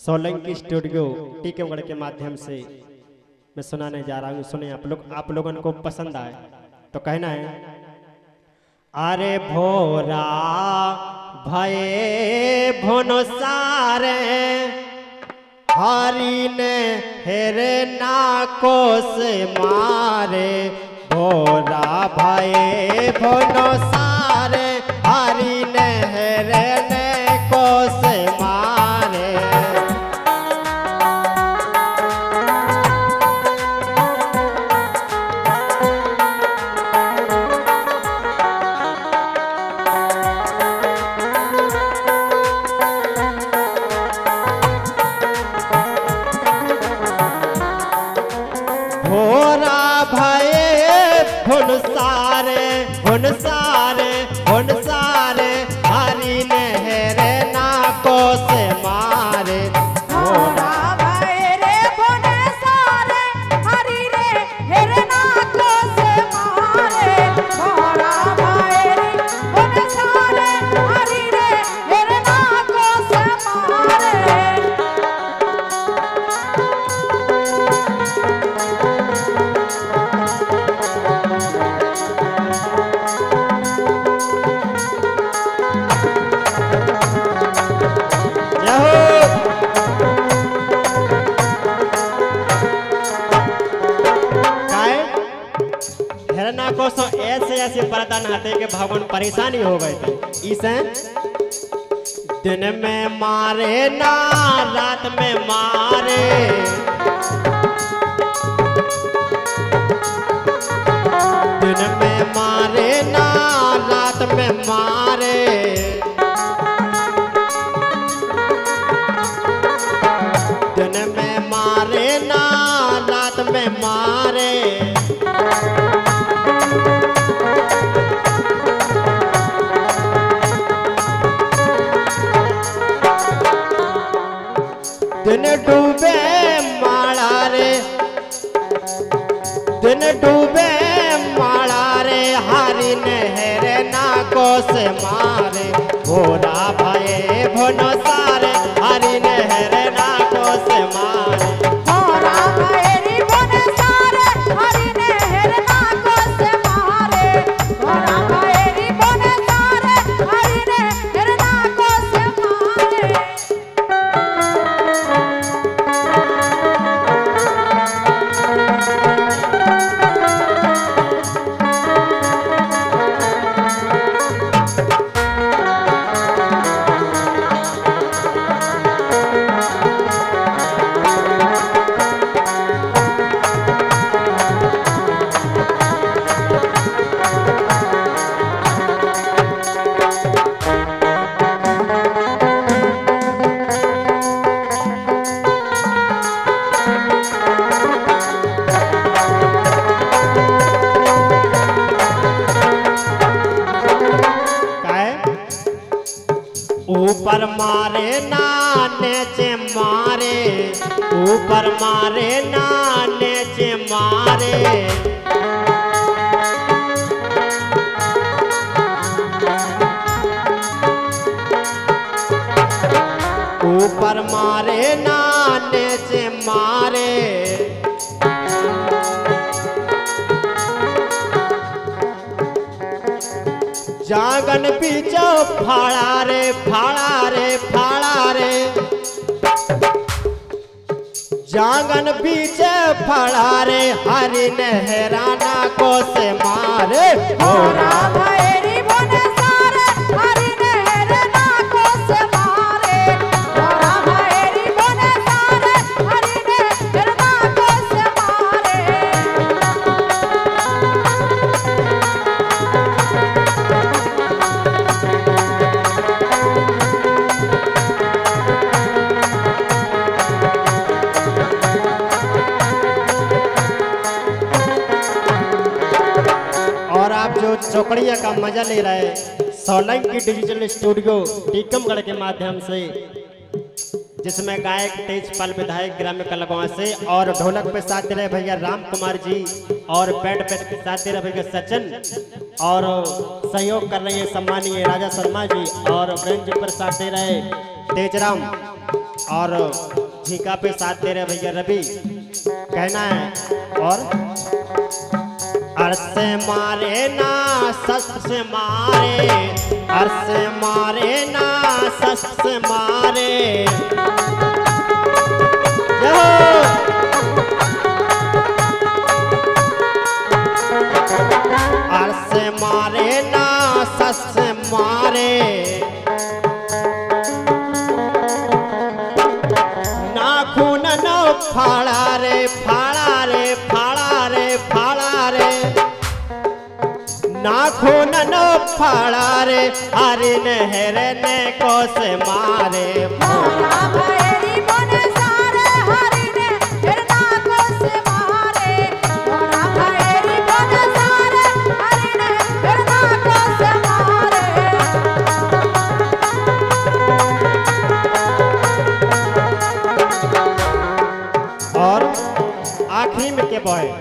Solanki studio Tikamgarh के माध्यम से मैं सुनाने जा रहा हूँ। सुने आप लोगों को पसंद आए तो कहना है। अरे भोरा भये भुनसारे हरि ने हेरे नाको से मारे। भोरा भये भुनसारे हरि ने हेरे नाको से मारे। भोरा भये भुनसारे भुनसारे भुनसारे हरि ने हेरे नाको से मारे। भोरा भये रे भुनसारे हरि रे हेरे नाको से मारे। भोरा भये रे भुनसारे हरि रे हेरे नाको से मारे। हिरना को सो ऐसे ऐसे बर्तन हाथे के भगवान परेशानी हो गए थे। इसे दिन में मारे ना रात में मारे। दिन में मारे ना रात में मारे। दिन में मारे ना रात में मारे। दिन डूबे माड़ा रे दिन डूबे माड़ा रे हरि ने हेरे नाको से मारे। भोरा भये भुनसारे हरि ने हेरे नाको से मारे। भोरा भये रे भुनसारे हरि ने हेरे नाको से मारे। भोरा भये रे भुनसारे हरि ने हेरे नाको से मारे। ऊपर मारे ना नीचे मारे। ऊपर मारे ना नीचे मारे। ऊपर मारे ना नीचे मारे। जागन पीछो फाड़ा रे फाड़ा रे फाड़ा रे। जागन पीछे फाड़ा रे हरि ने हेरा नाको से मारे। भोरा भये रे भुनसारे हरि ने हेरे नाको से मारे। भोरा भये रे भुनसारे हरि ने हेरे नाको से मारे। और आप जो चौकड़िया का मजा ले रहे सोलंकी डिजिटल स्टूडियो टीकमगढ़ के माध्यम से, जिसमें गायक तेजपाल विधायक ग्राम्य कलाकारों से और ढोलक पे साथ दे रहे भैया राम कुमार जी और बैंड पे साथ दे रहे भैया सचिन और सहयोग कर रहे हैं सम्मानीय राजा शर्मा जी और ब्रंज पर साथ दे रहे तेजराम। और झीका पे साथ दे रहे भैया रवि। कहना है और अर्श से मारे ना शस्त्र से मारे, अर्श से मारे ना शस्त्र से मारे। अर्श से मारे ना शस्त्र से मारे, नाखून न फाड़ा रे फाड़ा रे फाड़ा रे फाड़ा रे, नाखून न फाड़ा रे हरि नहरने को से मारे। मोरा भैरी बने सारे हरि ने हिरना को से मारे, मोरा भैरी बने सारे हरि ने हिरना को से मारे। और आखिरी में के बॉय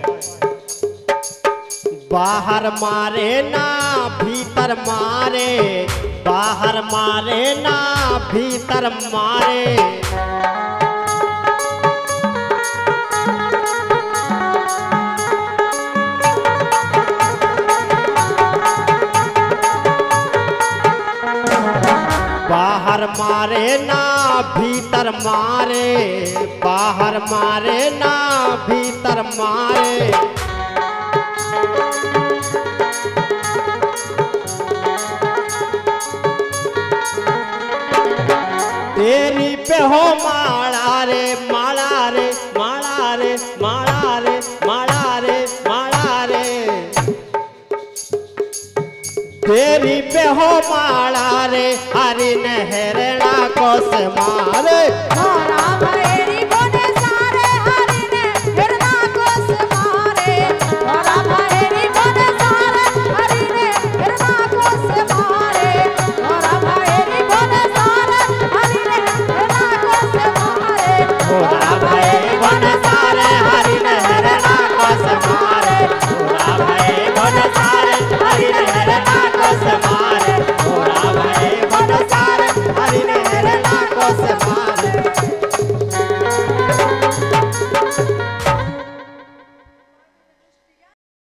बाहर मारे ना भीतर मारे, बाहर मारे ना भीतर मारे। बाहर मारे ना भीतर मारे, बाहर मारे ना भीतर मारे। तेरी पे हो माला रे माला रे माला रे माला रे माला रे माला रे, तेरी पे हो माला रे हरि नहरना को से मारे। मोरा